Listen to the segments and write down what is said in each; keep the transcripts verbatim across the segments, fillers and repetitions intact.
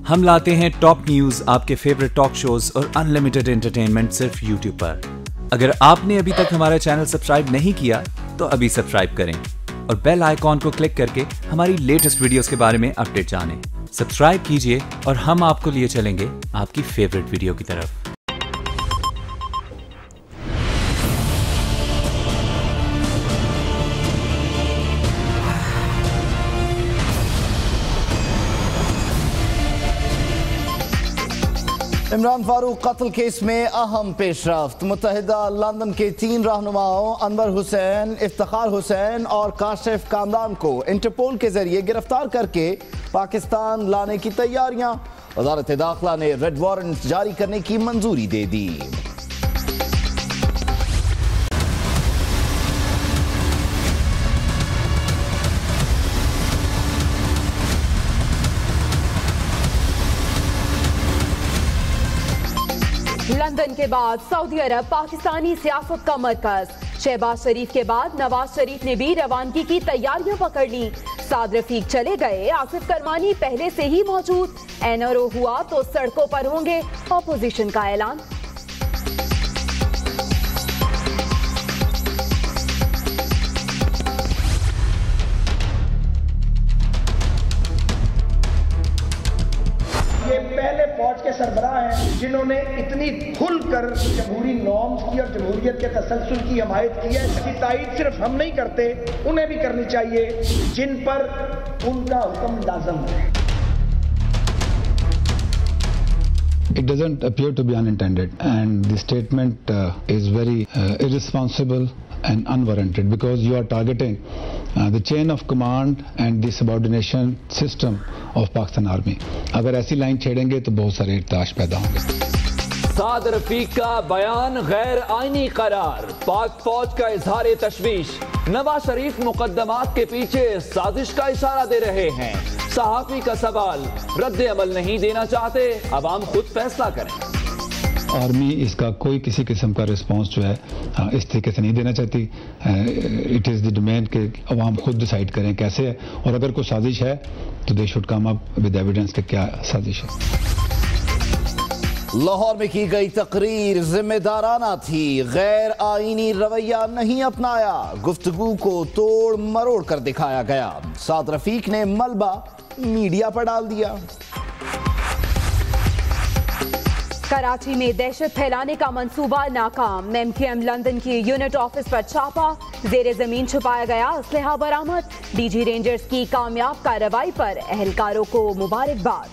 हम लाते हैं टॉप न्यूज, आपके फेवरेट टॉक शोज और अनलिमिटेड एंटरटेनमेंट सिर्फ यूट्यूब पर। अगर आपने अभी तक हमारा चैनल सब्सक्राइब नहीं किया तो अभी सब्सक्राइब करें और बेल आइकॉन को क्लिक करके हमारी लेटेस्ट वीडियोस के बारे में अपडेट जानें। सब्सक्राइब कीजिए और हम आपको लिए चलेंगे आपकी फेवरेट वीडियो की तरफ। इमरान फारूक कत्ल केस में अहम पेशरफ्त। मुत्तहिदा लंदन के तीन रहनुमाओं अनवर हुसैन, इफ्तिखार हुसैन और काशिफ कामरान को इंटरपोल के जरिए गिरफ्तार करके पाकिस्तान लाने की तैयारियां। वजारत दाखिला ने रेड वारंट जारी करने की मंजूरी दे दी। लंदन के बाद सऊदी अरब पाकिस्तानी सियासत का मरकज। शहबाज शरीफ के बाद नवाज शरीफ ने भी रवानगी की तैयारियां पकड़ ली। साद रफीक चले गए, आसिफ करमानी पहले से ही मौजूद। एनआरओ हुआ तो सड़कों पर होंगे, ऑपोजिशन का ऐलान। फौज के सरबराह हैं जिन्होंने इतनी खुलकर जमहूरी नॉर्म्स की और जमहूरियत के तसलसल की हिमायत की है। इसकी तायीद सिर्फ हम नहीं करते, उन्हें भी करनी चाहिए जिन पर उनका हुक्म लाज़िम है। It doesn't appear to be unintended, and the statement uh, is very uh, irresponsible and unwarranted because you are targeting uh, the chain of command and the subordination system of Pakistan Army. अगर ऐसी line छेड़ेंगे तो बहुत सारे इर्ताश पैदा होंगे। साद रफीक का बयान गैर आईनी करार, पाक फौज का इजहार तशवीश। नवाज शरीफ मुकदमात के पीछे साजिश का इशारा दे रहे हैं। सहाफी का सवाल, रद्द अमल नहीं देना चाहते, अवाम खुद फैसला करें। आर्मी इसका कोई किसी किस्म का रिस्पांस जो है इस तरीके से नहीं देना चाहती। इट इज़ द डोमेन के अवाम खुद डिसाइड करें कैसे है, और अगर कोई साजिश है तो they should come up with evidence के क्या साजिश है। लाहौर में की गई तकरीर जिम्मेदाराना थी, गैर आईनी रवैया नहीं अपनाया, गुफ्तगू को तोड़ मरोड़ कर दिखाया गया। साद रफीक ने मलबा मीडिया पर डाल दिया। कराची में दहशत फैलाने का मंसूबा नाकाम। एमक्यूएम लंदन की यूनिट ऑफिस पर छापा, जेरे जमीन छुपाया गया असलहा बरामद। डीजी रेंजर्स की कामयाब कार्रवाई पर अहलकारों को मुबारकबाद।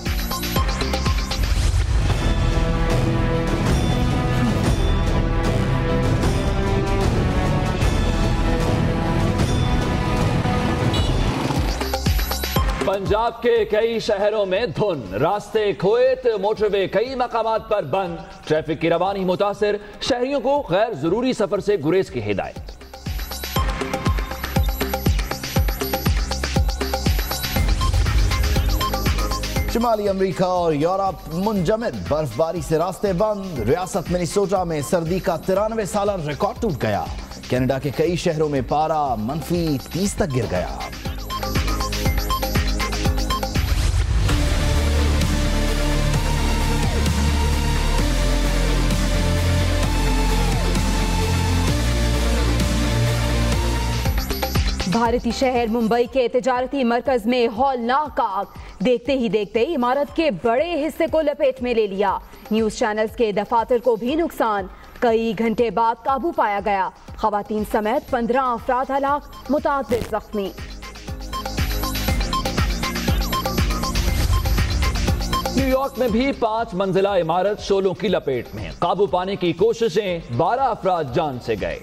पंजाब के कई शहरों में धुंध, रास्ते खोएत, मोटरवे कई मकामात पर बंद, ट्रैफिक की रवानी मुतासिर, शहरियों को गैर जरूरी सफर से गुरेज की हिदायत। शुमाली अमेरिका और यूरोप मुंजमद, बर्फबारी से रास्ते बंद। रियासत मिनेसोटा में सर्दी का तिरानवे साल रिकॉर्ड टूट गया। कनाडा के कई शहरों में पारा मनफी तीस तक गिर गया। भारतीय शहर मुंबई के तिजारती मरकज में हौलनाक आग, देखते ही देखते इमारत के बड़े हिस्से को लपेट में ले लिया। न्यूज चैनल्स के दफातर को भी नुकसान, कई घंटे बाद काबू पाया गया। खवातीन समेत पंद्रह अफराद हलाक, मुतादिद जख्मी। न्यूयॉर्क में भी पांच मंजिला इमारत शोलों की लपेट में, काबू पाने की कोशिशें, बारह अफराद जान से गए।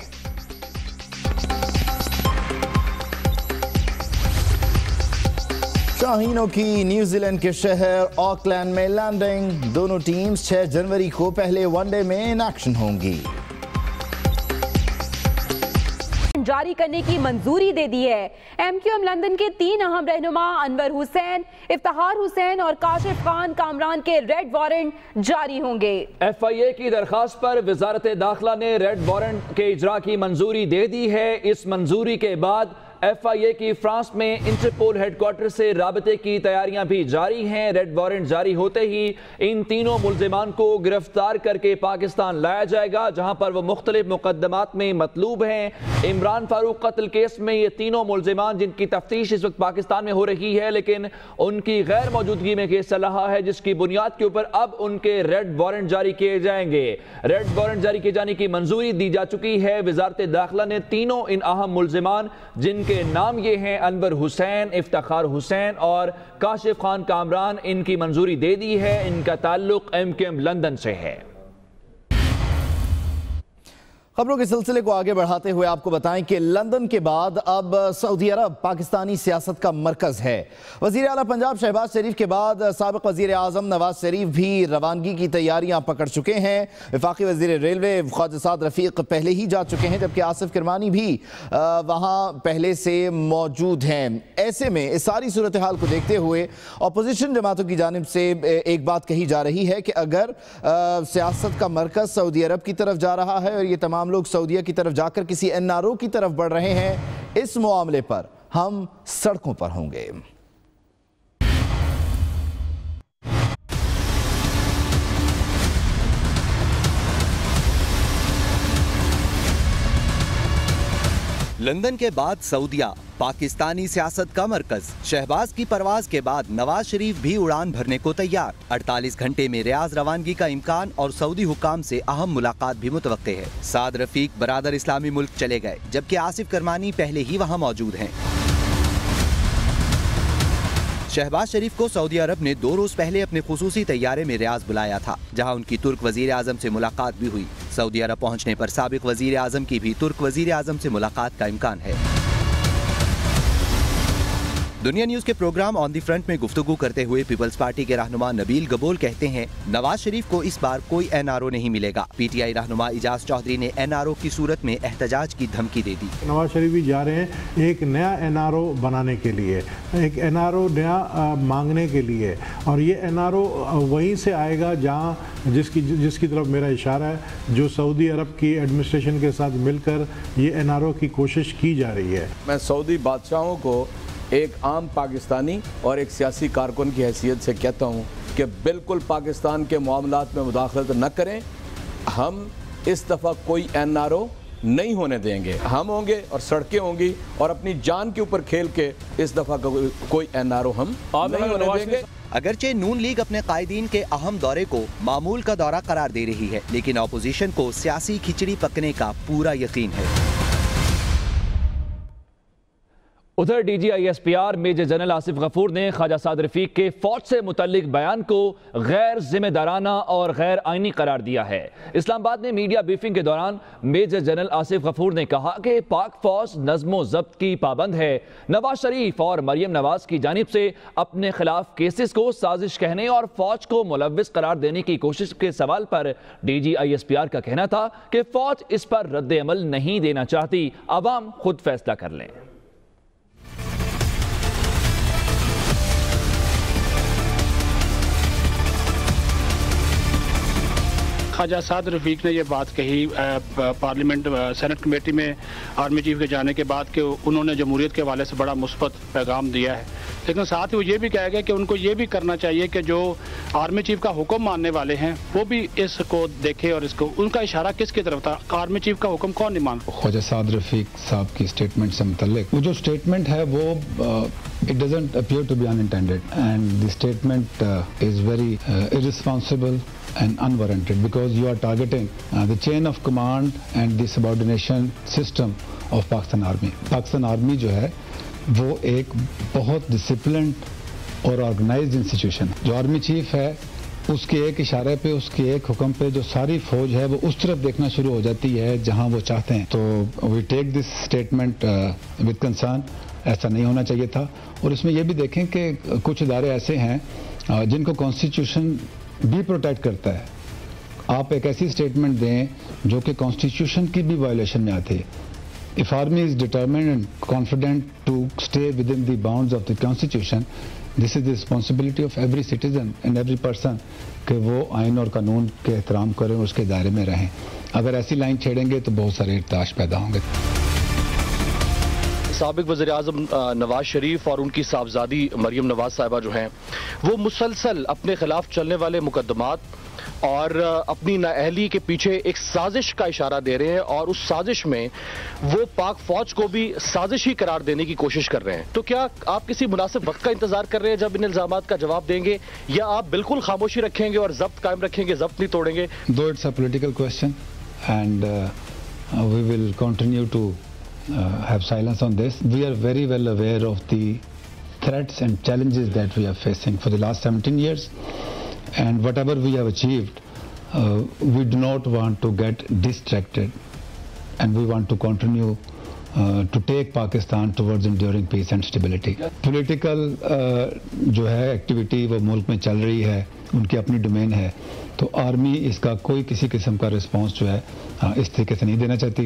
शाहीनों की न्यूजीलैंड के शहर ऑकलैंड में लैंडिंग। दोनों टीम्स छह जनवरी को पहले वनडे में इन एक्शन होंगी। जारी करने की मंजूरी दे दी है। एमक्यूएम लंदन के तीन अहम रहनुमा अनवर हुसैन, इफ्तिखार हुसैन और काशिफ खान कामरान के रेड वारंट जारी होंगे। एफ आई ए की दरखास्त पर वजारत दाखिला ने रेड वारंट के इजरा की मंजूरी दे दी है। इस मंजूरी के बाद एफ आई ए की फ्रांस में इंटरपोल हेडक्वार्टर से राबते की तैयारियां भी जारी हैं। रेड वारंट जारी होते ही इन तीनों मुल्जिमान को गिरफ्तार करके पाकिस्तान लाया जाएगा, जहां पर वो मुख्तलिफ मुकदमात में मतलूब हैं। इमरान फारूक कत्ल केस में ये तीनों मुल्जिमान जिनकी तफ्तीश इस वक्त पाकिस्तान में हो रही है, लेकिन उनकी गैर मौजूदगी में केस चल रहा है, जिसकी बुनियाद के ऊपर अब उनके रेड वारंट जारी किए जाएंगे। रेड वारंट जारी किए जाने की मंजूरी दी जा चुकी है। वजारत दाखिला ने तीनों इन अहम मुल्जिमान जिनके नाम ये हैं अनवर हुसैन, इफ्तिखार हुसैन और काशिफ खान कामरान, इनकी मंजूरी दे दी है। इनका ताल्लुक एम के एम लंदन से है। खबरों के सिलसिले को आगे बढ़ाते हुए आपको बताएं कि लंदन के बाद अब सऊदी अरब पाकिस्तानी सियासत का मरकज है। वजीर आला पंजाब शहबाज शरीफ के बाद साबिक वजीर आजम नवाज शरीफ भी रवानगी की तैयारियां पकड़ चुके हैं। वफाकी वजीर रेलवे ख्वाजा साद रफीक पहले ही जा चुके हैं, जबकि आसिफ किरमानी भी वहां पहले से मौजूद हैं। ऐसे में इस सारी सूरत हाल को देखते हुए अपोजिशन जमातों की जानिब से एक बात कही जा रही है कि अगर सियासत का मरकज सऊदी अरब की तरफ जा रहा है और ये तमाम लोग सऊदीया की तरफ जाकर किसी एन आर ओ की तरफ बढ़ रहे हैं, इस मामले पर हम सड़कों पर होंगे। लंदन के बाद सऊदीया पाकिस्तानी सियासत का मरकज। शहबाज की परवाज के बाद नवाज शरीफ भी उड़ान भरने को तैयार। अड़तालीस घंटे में रियाज रवानगी का इम्कान और सऊदी हुकाम से अहम मुलाकात भी मुतवक्के है। साद रफीक बरादर इस्लामी मुल्क चले गए, जबकि आसिफ करमानी पहले ही वहाँ मौजूद हैं। शहबाज शरीफ को सऊदी अरब ने दो रोज पहले अपने खुसूसी तैयारे में रियाज बुलाया था, जहां उनकी तुर्क वजीर आजम से मुलाकात भी हुई। सऊदी अरब पहुंचने पर साबिक वजीर आजम की भी तुर्क वजीर आजम से मुलाकात का इम्कान है। दुनिया न्यूज के प्रोग्राम ऑन दी फ्रंट में गुफ्तगू करते हुए पीपल्स पार्टी के रहनुमा नबील गबोल कहते हैं, नवाज शरीफ को इस बार कोई एन आर ओ नहीं मिलेगा। पी टी आई रहनुमा इजाज चौधरी ने एन आर ओ की सूरत में एहतजाज की धमकी दे दी। नवाज शरीफ भी जा रहे हैं एक नया एन आर ओ बनाने के लिए, एक एन आर ओ नया आ, मांगने के लिए, और ये एन आर ओ वहीं से आएगा जहाँ जिसकी जिसकी तरफ मेरा इशारा है, जो सऊदी अरब की एडमिनिस्ट्रेशन के साथ मिलकर ये एन आर ओ की कोशिश की जा रही है। मैं सऊदी बादशाहों को एक आम पाकिस्तानी और एक सियासी कारकुन की हैसियत से कहता हूँ कि बिल्कुल पाकिस्तान के मामलात में मुदाखलत न करें। हम इस दफ़ा कोई एन आर ओ नहीं होने देंगे। हम होंगे और सड़कें होंगी और अपनी जान के ऊपर खेल के इस दफ़ा कोई एन आर ओ हम नहीं होने देंगे। अगरचे नून लीग अपने कायदीन के अहम दौरे को मामूल का दौरा करार दे रही है, लेकिन अपोजिशन को सियासी खिचड़ी पकने का पूरा यकीन है। उधर D G I S P R major general Asif Ghafoor ने ख्वाजा साद रफीक के फौज से मुतल्लिक बयान को गैर जिम्मेदाराना और गैर आइनी करार दिया है। इस्लामाबाद में मीडिया ब्रीफिंग के दौरान मेजर जनरल आसिफ गफूर ने कहा कि पाक फौज नज़्मो ज़ब्त की पाबंद है। नवाज शरीफ और मरियम नवाज की जानिब से अपने खिलाफ केसेस को साजिश कहने और फौज को मुलव्विस करार देने की कोशिश के सवाल पर D G I S P R का कहना था कि फौज इस पर रद्द अमल नहीं देना चाहती, अवाम खुद फैसला कर लें। ख्वाजा साद रफीक ने ये बात कही पार्लियामेंट सेनेट कमेटी में आर्मी चीफ के जाने के बाद कि उन्होंने जमहूरियत के हवाले से बड़ा मुस्बत पैगाम दिया है, लेकिन साथ ही वो ये भी कहा गया कि उनको ये भी करना चाहिए कि जो आर्मी चीफ का हुक्म मानने वाले हैं वो भी इसको देखे। और इसको उनका इशारा किसकी तरफ था? आर्मी चीफ का हुक्म कौन नहीं मानता? ख्वाजा साद रफीक साहब की स्टेटमेंट से मुतल्लिक वो जो स्टेटमेंट है वो it doesn't appear to be unintended and the statement is very irresponsible and unwarranted because you are targeting uh, the chain of command and the subordination system of Pakistan Army. Pakistan Army जो है वो एक बहुत disciplined और organised institution, जो army chief है उसके एक इशारे पे, उसके एक हुक्म पे जो सारी फौज है वो उस तरफ देखना शुरू हो जाती है जहां वो चाहते हैं। तो we take this statement with concern. ऐसा नहीं होना चाहिए था। और इसमें यह भी देखें कि कुछ इदारे ऐसे हैं uh, जिनको कॉन्स्टिट्यूशन भी प्रोटेक्ट करता है। आप एक ऐसी स्टेटमेंट दें जो कि कॉन्स्टिट्यूशन की भी वायलेशन में आती है। If army is determined and confident to stay within the bounds of the constitution, this is the responsibility of every citizen and every person कि वो आइन और कानून के एहतराम करें, उसके दायरे में रहें। अगर ऐसी लाइन छेड़ेंगे तो बहुत सारे इर्ताश पैदा होंगे। साबिक वज़ीर-ए-आज़म नवाज शरीफ और उनकी साहबजादी मरियम नवाज साहिबा जो हैं वो मुसलसल अपने खिलाफ चलने वाले मुकदमात और अपनी नाअहली के पीछे एक साजिश का इशारा दे रहे हैं और उस साजिश में वो पाक फौज को भी साजिश ही करार देने की कोशिश कर रहे हैं। तो क्या आप किसी मुनासिब वक्त का इंतजार कर रहे हैं जब इन इल्जामात का जवाब देंगे, या आप बिल्कुल खामोशी रखेंगे और जब्त कायम रखेंगे, जब्त नहीं तोड़ेंगे? Though it's a political question and we will continue to have silence on this. We are very well aware of the threats and challenges that we are facing for the last seventeen years, and whatever we have achieved, uh, we do not want to get distracted, and we want to continue uh, to take Pakistan towards enduring peace and stability. Political uh, जो है activity वो मुल्क में चल रही है, उनकी अपनी डोमेन है, तो आर्मी इसका कोई किसी किस्म का रिस्पांस जो है आ, इस तरीके से नहीं देना चाहती।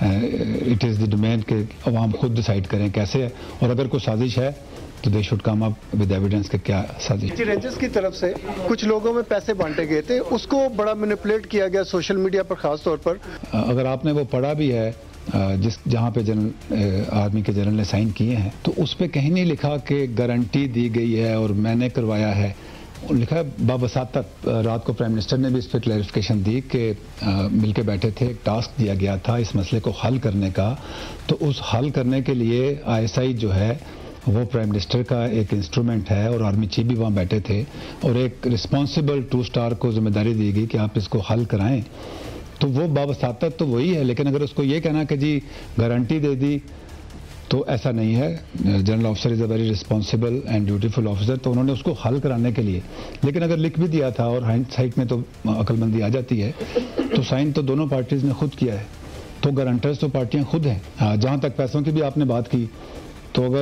इट इज़ द डोमेन के अवाम खुद डिसाइड करें कैसे है, और अगर कोई साजिश है तो they should come up with evidence के क्या साजिश। रेंजर्स की तरफ से कुछ लोगों में पैसे बांटे गए थे, उसको बड़ा मैनिपुलेट किया गया सोशल मीडिया पर खास तौर पर। अगर आपने वो पढ़ा भी है जिस जहाँ पे जनरल आर्मी के जनरल ने साइन किए हैं, तो उस पर कहीं नहीं लिखा कि गारंटी दी गई है और मैंने करवाया है। लिखा है बाबसातत। रात को प्राइम मिनिस्टर ने भी इस पर क्लैरिफिकेशन दी कि मिलके बैठे थे, एक टास्क दिया गया था इस मसले को हल करने का, तो उस हल करने के लिए आईएसआई जो है वो प्राइम मिनिस्टर का एक इंस्ट्रूमेंट है, और आर्मी चीफ भी वहाँ बैठे थे, और एक रिस्पॉन्सिबल टू स्टार को जिम्मेदारी दी गई कि आप इसको हल कराएं। तो वो बाबसातत तो वही है, लेकिन अगर उसको ये कहना कि जी गारंटी दे दी, तो ऐसा नहीं है। General officer is a very responsible and dutiful officer, तो उन्होंने उसको हल कराने के लिए, लेकिन अगर लिख भी दिया था और हाइंडसाइट में तो अक्लमंदी आ जाती है, तो साइन तो दोनों पार्टीज ने खुद किया है, तो गारंटर्स तो पार्टियां खुद हैं। जहाँ तक पैसों की भी आपने बात की, तो अगर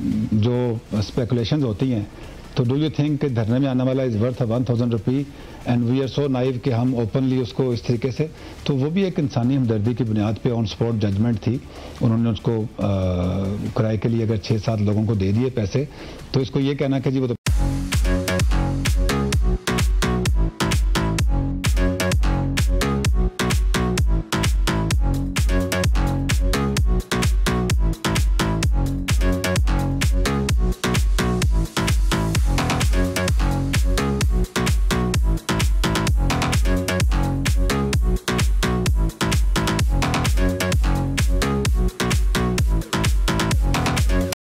जो स्पेकुलेशंस होती हैं, तो डू यू थिंक कि धरने में आने वाला is worth one thousand rupee and we are so naive कि हम ओपनली उसको इस तरीके से, तो वो भी एक इंसानी हमदर्दी की बुनियाद पे ऑन स्पॉट जजमेंट थी। उन्होंने उसको किराए के लिए अगर छः सात लोगों को दे दिए पैसे, तो इसको ये कहना कि जी वो तो